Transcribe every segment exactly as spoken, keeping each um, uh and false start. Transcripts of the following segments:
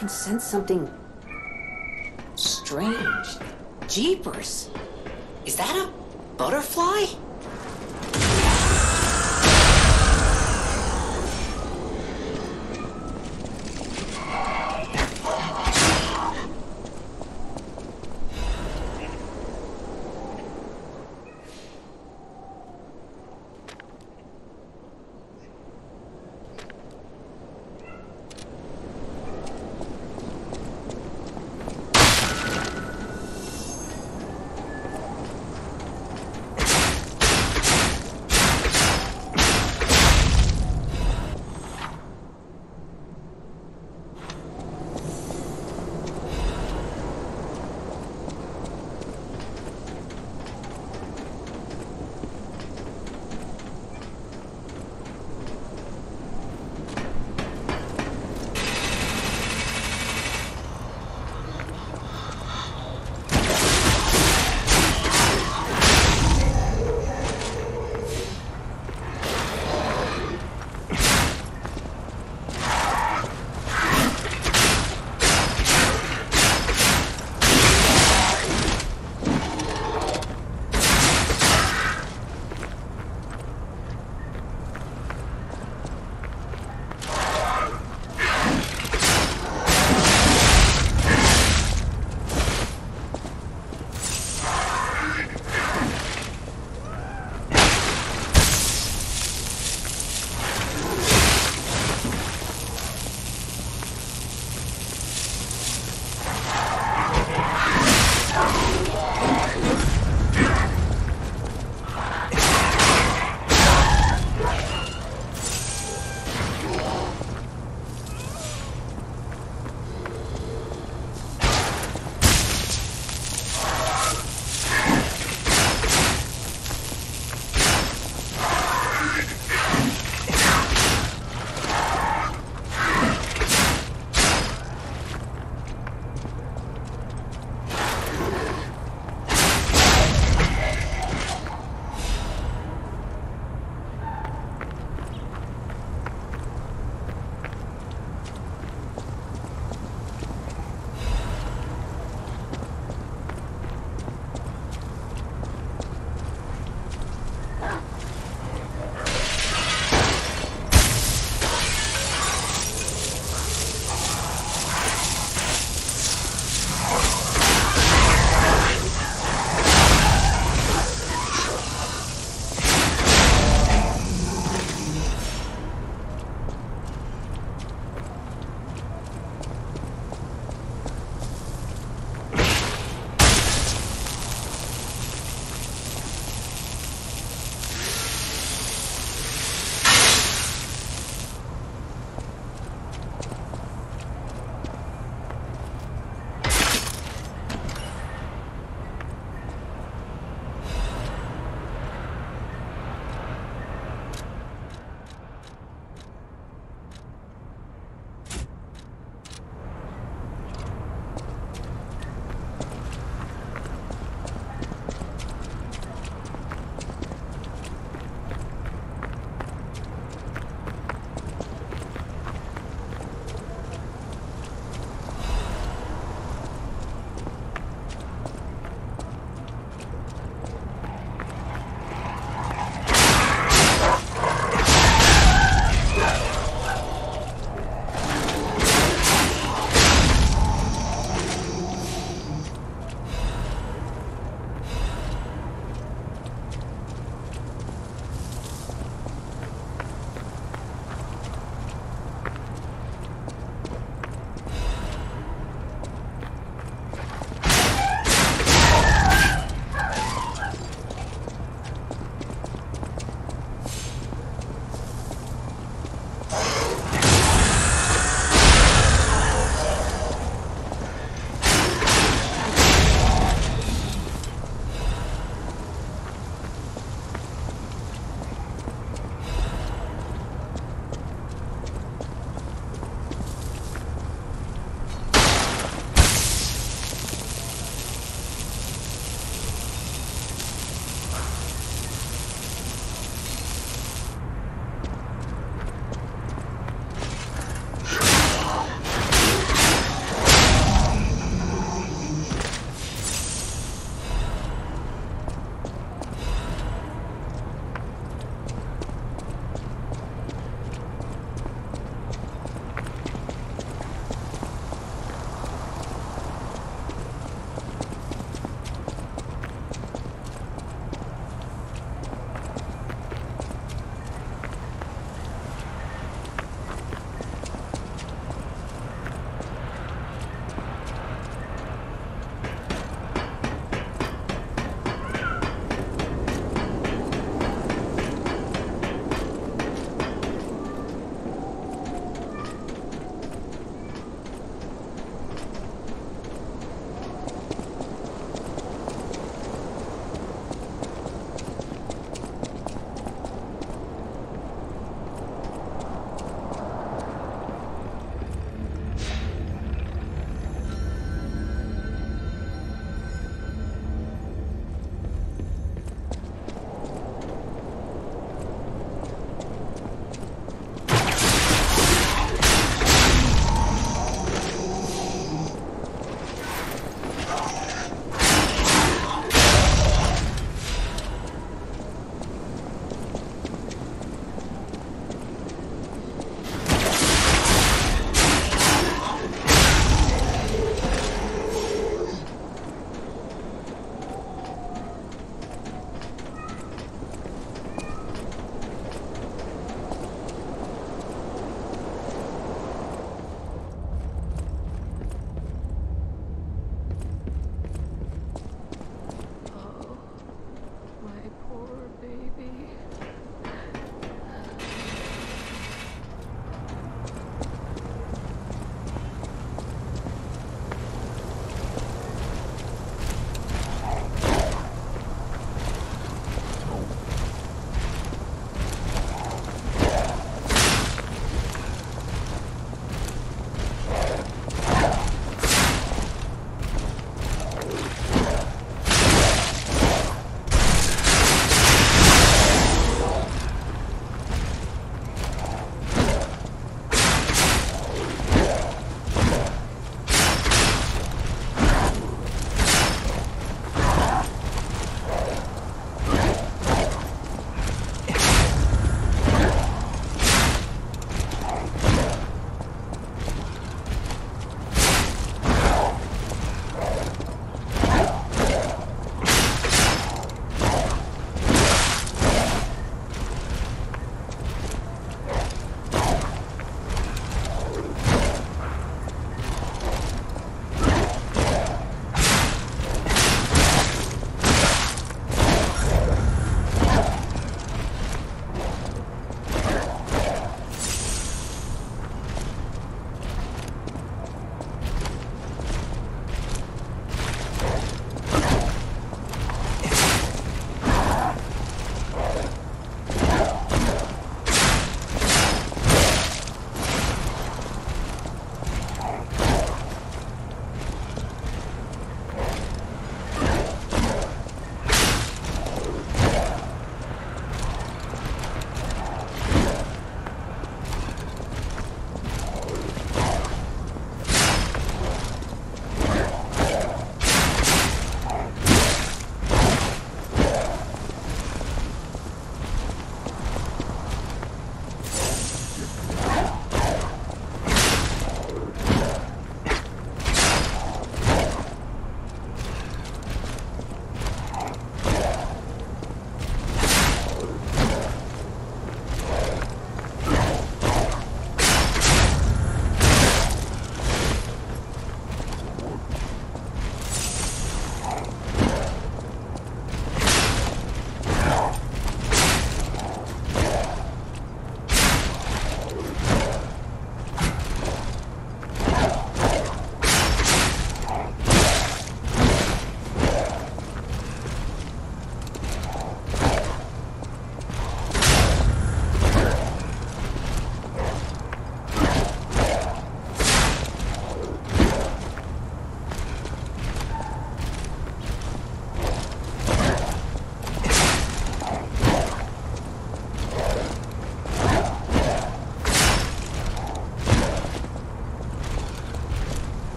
can sense something strange. Jeepers. Is that a butterfly?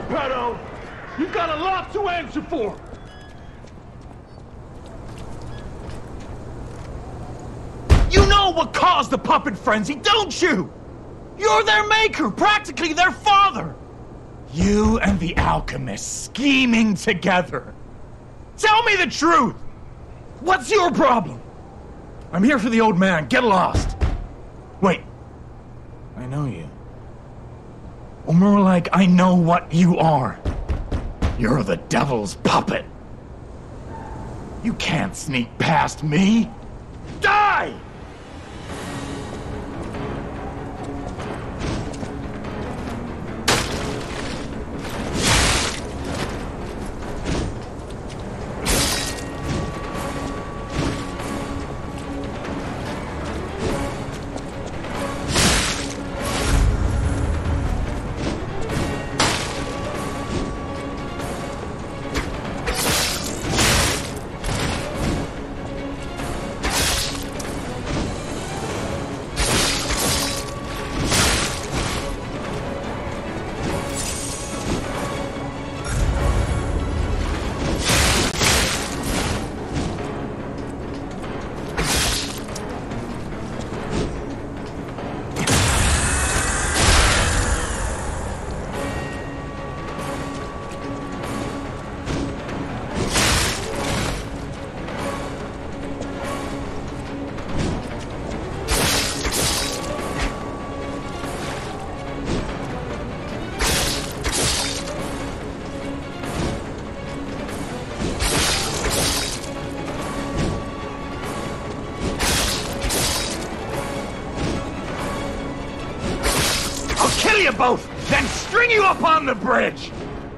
Geppetto! You've got a lot to answer for! You know what caused the puppet frenzy, don't you? You're their maker, practically their father! You and the alchemist scheming together. Tell me the truth! What's your problem? I'm here for the old man. Get lost. Wait. I know you. Or more like, I know what you are. You're the devil's puppet. You can't sneak past me. Die! Kill you both, then string you up on the bridge!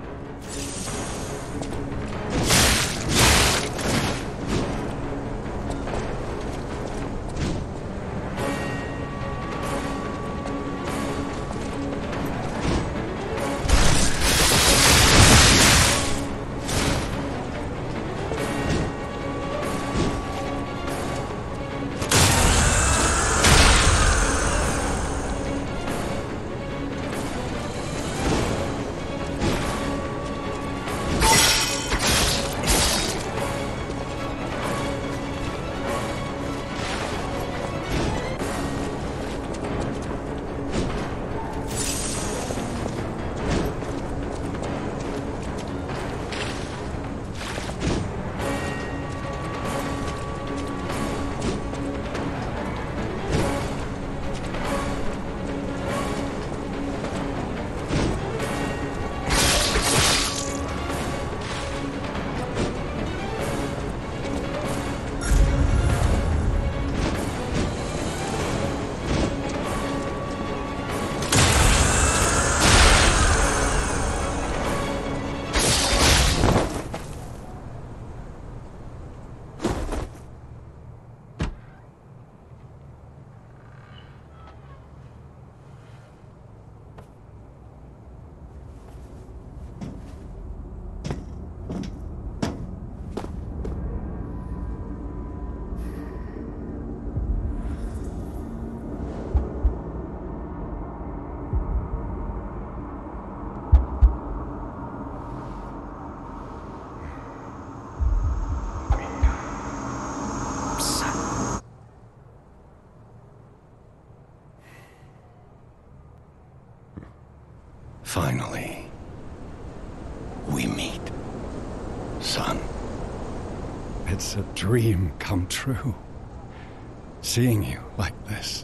Finally, we meet, son. It's a dream come true. Seeing you like this.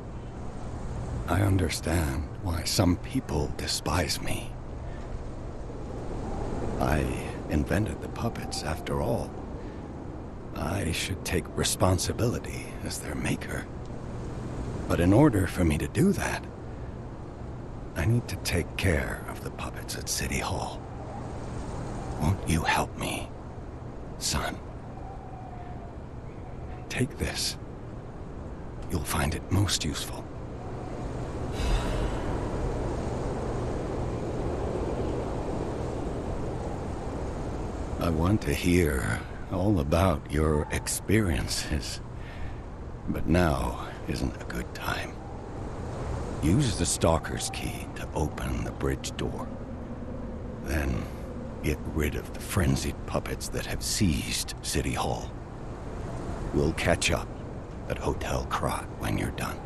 I understand why some people despise me. I invented the puppets, after all. I should take responsibility as their maker. But in order for me to do that, I need to take care of the puppets at City Hall. Won't you help me, son? Take this. You'll find it most useful. I want to hear all about your experiences, but now isn't a good time. Use the Stalker's key to open the bridge door. Then get rid of the frenzied puppets that have seized City Hall. We'll catch up at Hotel Krat when you're done.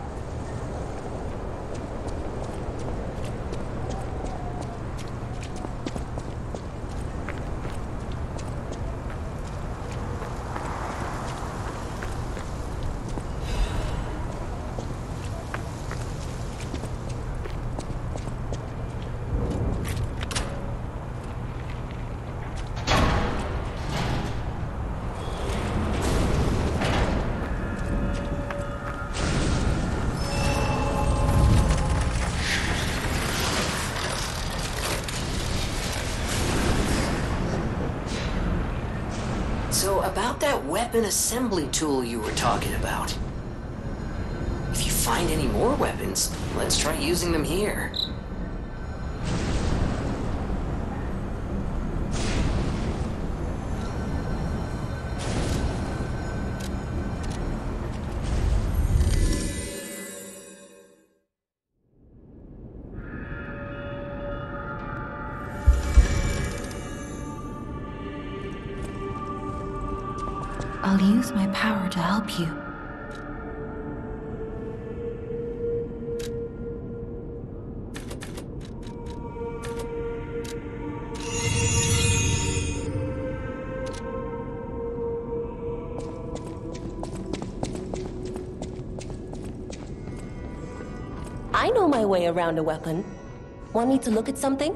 So, about that weapon assembly tool you were talking about. If you find any more weapons, let's try using them here. I'll use my power to help you. I know my way around a weapon. Want me to look at something?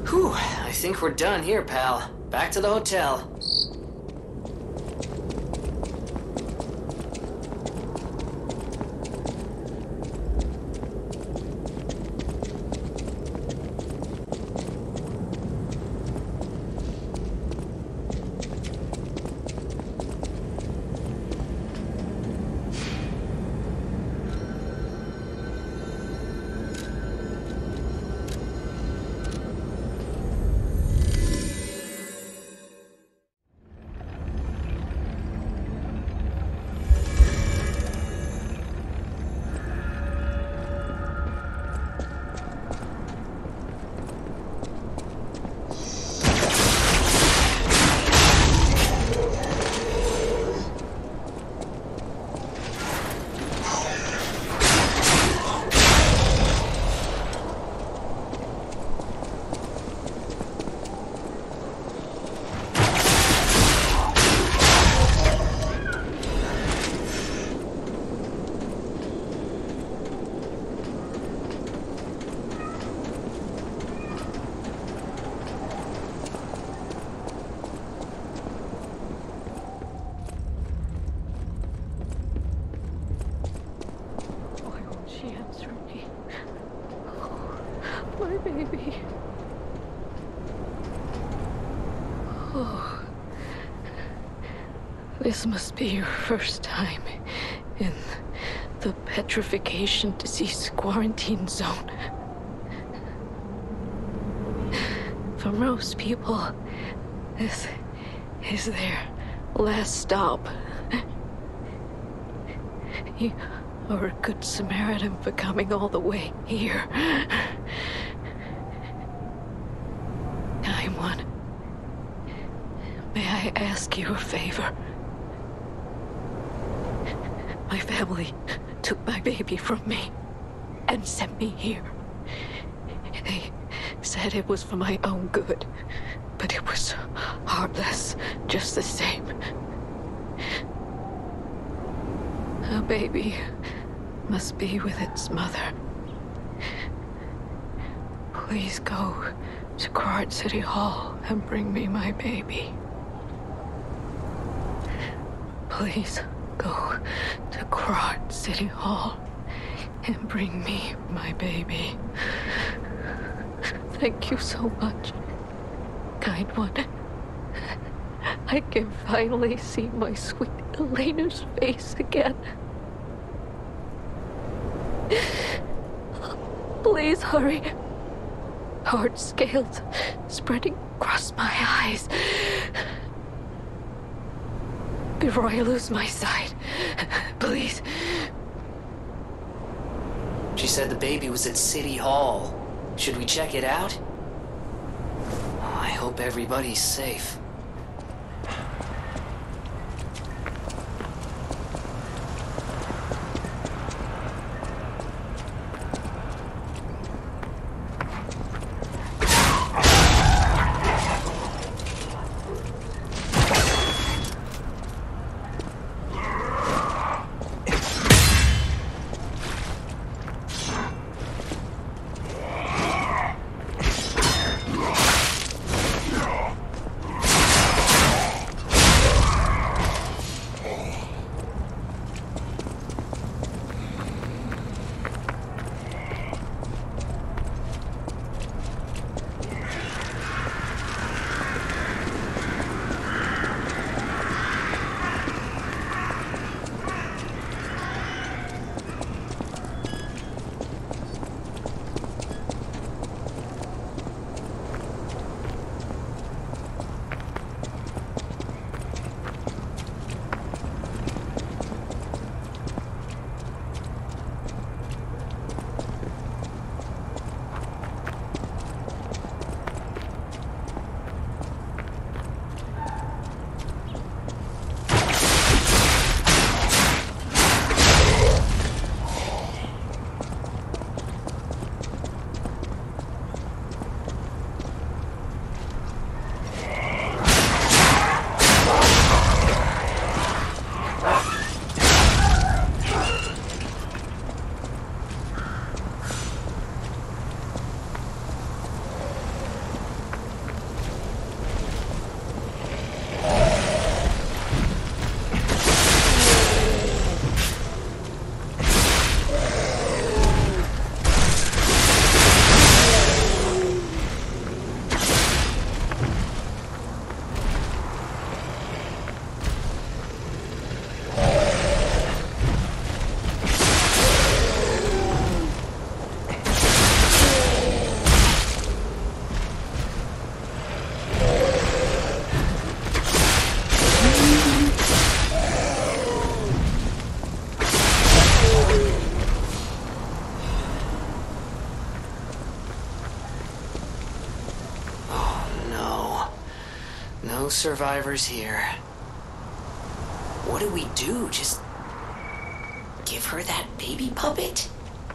Whew, I think we're done here, pal. Back to the hotel. My baby. Oh. This must be your first time in the petrification disease quarantine zone. For most people, this is their last stop. You are a good Samaritan for coming all the way here. Kind one, may I ask you a favor? My family took my baby from me and sent me here. They said it was for my own good, but it was heartless just the same. A baby must be with its mother. Please go to Quart City Hall and bring me my baby. Please go to Quart City Hall and bring me my baby. Thank you so much, kind one. I can finally see my sweet Elena's face again. Please hurry. Hard scales spreading across my eyes. Before I lose my sight, please. She said the baby was at City Hall. Should we check it out? Oh, I hope everybody's safe. No survivors here. What do we do? Just give her that baby puppet?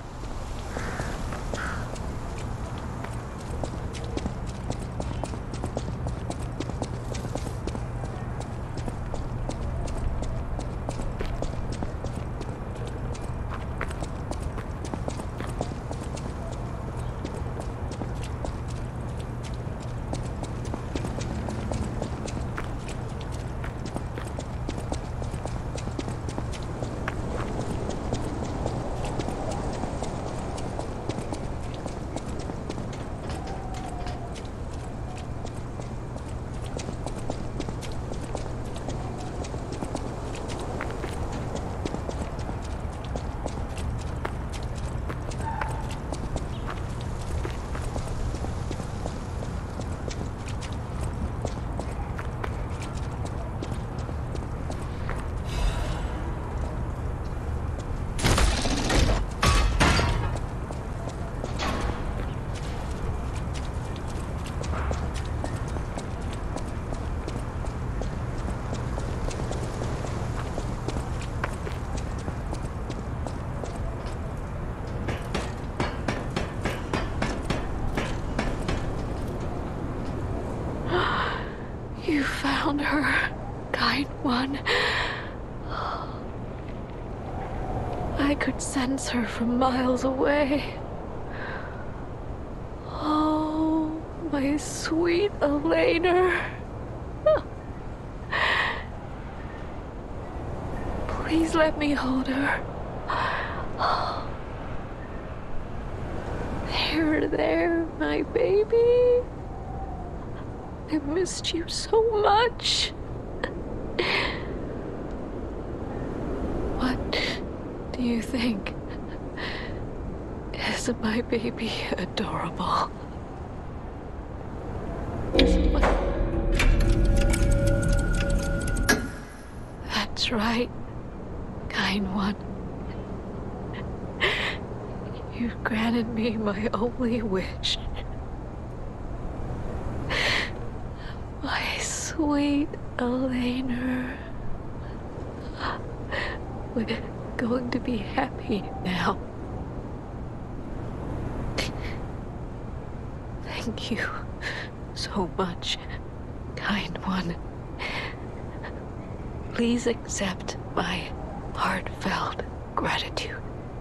You found her, kind one. I could sense her from miles away. Oh, my sweet Elena. Please let me hold her. There, there, my baby. I missed you so much. What do you think? Is my baby adorable? Is my... That's right, kind one. You've granted me my only wish. My sweet Elena. We're going to be happy now. Thank you so much, kind one. Please accept my heartfelt gratitude.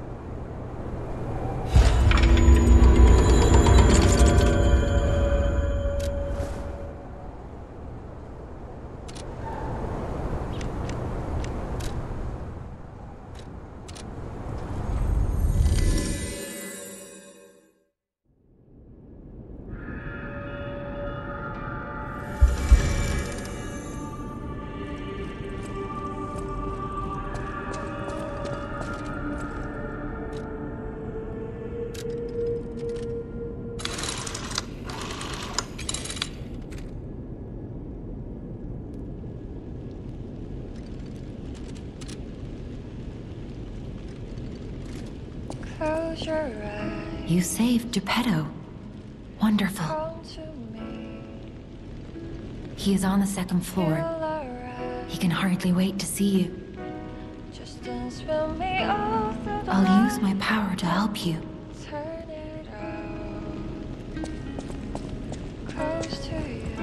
Close your eyes. You saved Geppetto. Wonderful. Come to me. He is on the second floor. He can hardly wait to see you. Just dance with me all through the I'll night. use my power to help you. Turn it out. Close to you.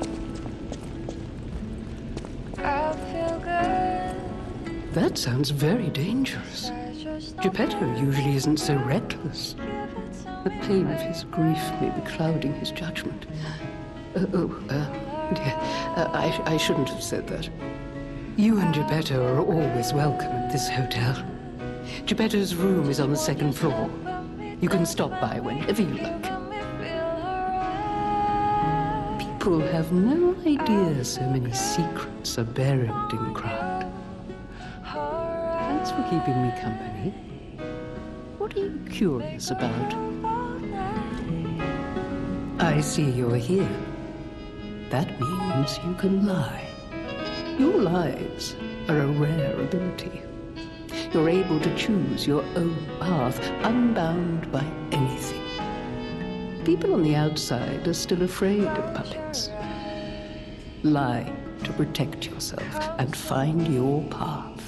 I feel good. That sounds very dangerous. Geppetto usually isn't so reckless. The pain of his grief may be clouding his judgment. Uh, oh, uh, dear, uh, I, I shouldn't have said that. You and Geppetto are always welcome at this hotel. Geppetto's room is on the second floor. You can stop by whenever you like. People have no idea so many secrets are buried in crowd. Thanks for keeping me company. What are you curious about? I see you're here. That means you can lie. Your lives are a rare ability. You're able to choose your own path, unbound by anything. People on the outside are still afraid of puppets. Lie to protect yourself and find your path.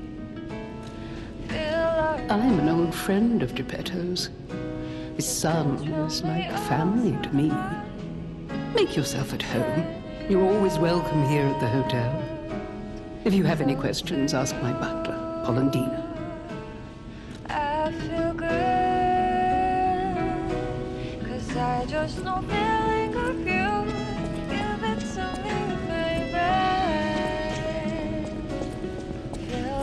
I'm an old friend of Geppetto's. His son is like family to me. Make yourself at home. You're always welcome here at the hotel. If you have any questions, ask my butler, Polendina. I feel good, 'cause I just know feeling of you. Give it to me, baby. Feel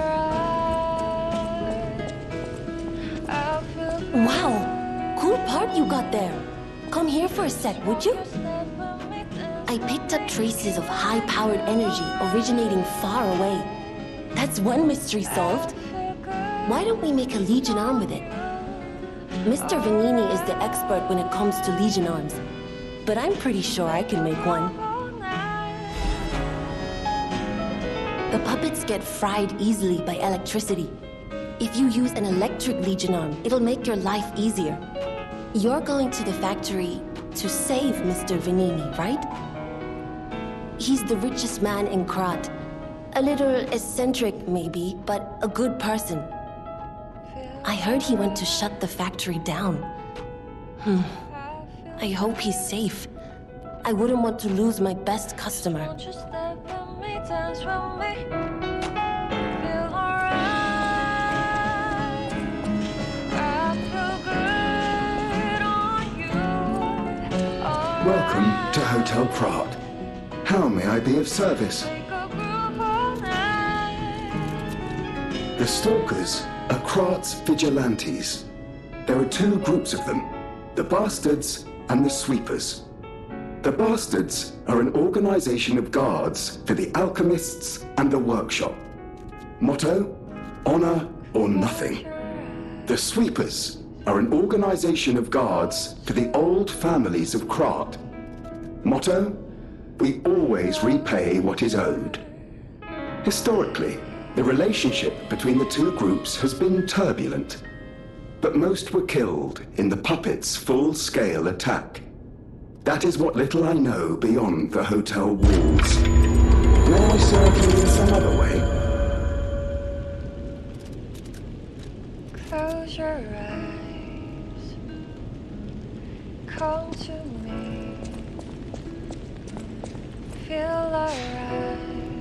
alright. I feel good. Wow! Cool part you got there. Come here for a sec, would you? I picked up traces of high-powered energy originating far away. That's one mystery solved. Why don't we make a Legion arm with it? Mister Vanini is the expert when it comes to Legion arms, but I'm pretty sure I can make one. The puppets get fried easily by electricity. If you use an electric Legion arm, it'll make your life easier. You're going to the factory to save Mister Vanini, right? He's the richest man in Krat. A little eccentric, maybe, but a good person. I heard he went to shut the factory down. Hmm. I hope he's safe. I wouldn't want to lose my best customer. Won't you step with me, dance with me? Feel alright. I feel good on you. Alright. Welcome to Hotel Krat. How may I be of service? Make a group all night. The Stalkers are Krat's vigilantes. There are two groups of them, the Bastards and the Sweepers. The Bastards are an organization of guards for the alchemists and the workshop. Motto, honor or nothing. The Sweepers are an organization of guards for the old families of Krat. Motto, we always repay what is owed. Historically, the relationship between the two groups has been turbulent, but most were killed in the puppets' full-scale attack. That is what little I know beyond the hotel walls. May I serve you in some other way? Close your eyes. Come to me. Feel alright.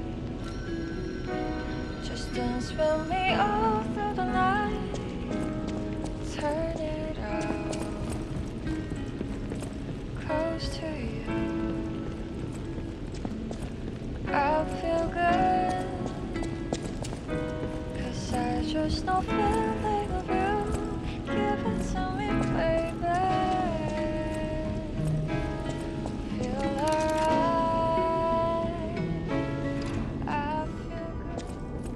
Just dance with me all through the night. Turn it out. Close to you. I feel good, 'cause I just know feeling of you. Give it to me, baby. Feel alright. I feel good.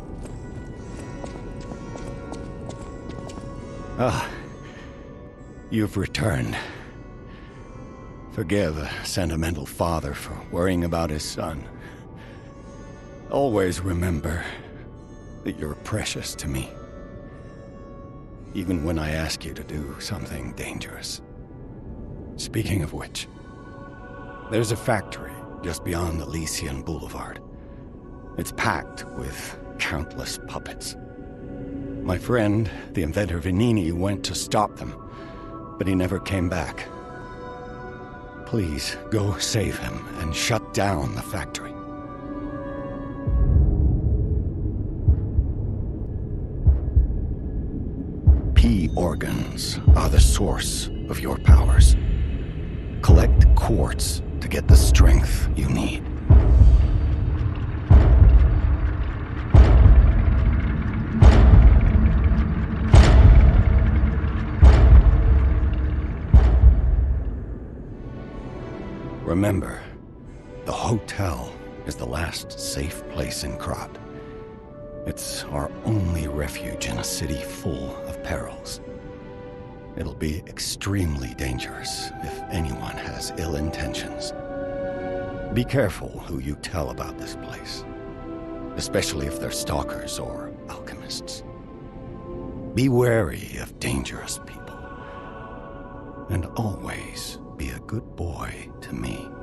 Ah, you've returned. Forgive a sentimental father for worrying about his son. Always remember that you're precious to me, even when I ask you to do something dangerous. Speaking of which, there's a factory just beyond Elysian Boulevard. It's packed with countless puppets. My friend, the inventor Vanini, went to stop them, but he never came back. Please, go save him and shut down the factory. P organs are the source of your powers. Collect quartz to get the strength you need. Remember, the hotel is the last safe place in Krat. It's our only refuge in a city full of perils. It'll be extremely dangerous if anyone has ill intentions. Be careful who you tell about this place, especially if they're stalkers or alchemists. Be wary of dangerous people, and always be a good boy to me.